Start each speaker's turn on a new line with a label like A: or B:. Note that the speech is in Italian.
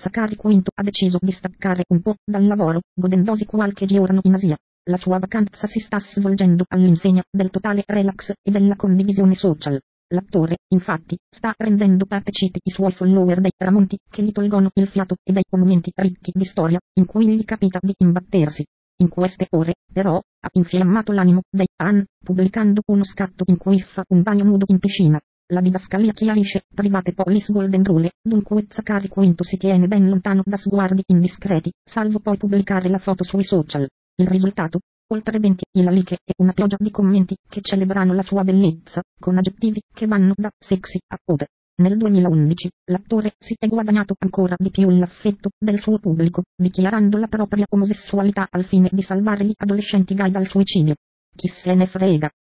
A: Zachary Quinto ha deciso di staccare un po' dal lavoro, godendosi qualche giorno in Asia. La sua vacanza si sta svolgendo all'insegna del totale relax e della condivisione social. L'attore, infatti, sta rendendo partecipi i suoi follower dei tramonti che gli tolgono il fiato e dai monumenti ricchi di storia in cui gli capita di imbattersi. In queste ore, però, ha infiammato l'animo dei fan, pubblicando uno scatto in cui fa un bagno nudo in piscina. La didascalia chiarisce: private police golden rule, dunque Zachary Quinto si tiene ben lontano da sguardi indiscreti, salvo poi pubblicare la foto sui social. Il risultato? Oltre 20.000 like e una pioggia di commenti che celebrano la sua bellezza, con aggettivi che vanno da sexy a ode. Nel 2011, l'attore si è guadagnato ancora di più l'affetto del suo pubblico, dichiarando la propria omosessualità al fine di salvare gli adolescenti gay dal suicidio. Chi se ne frega.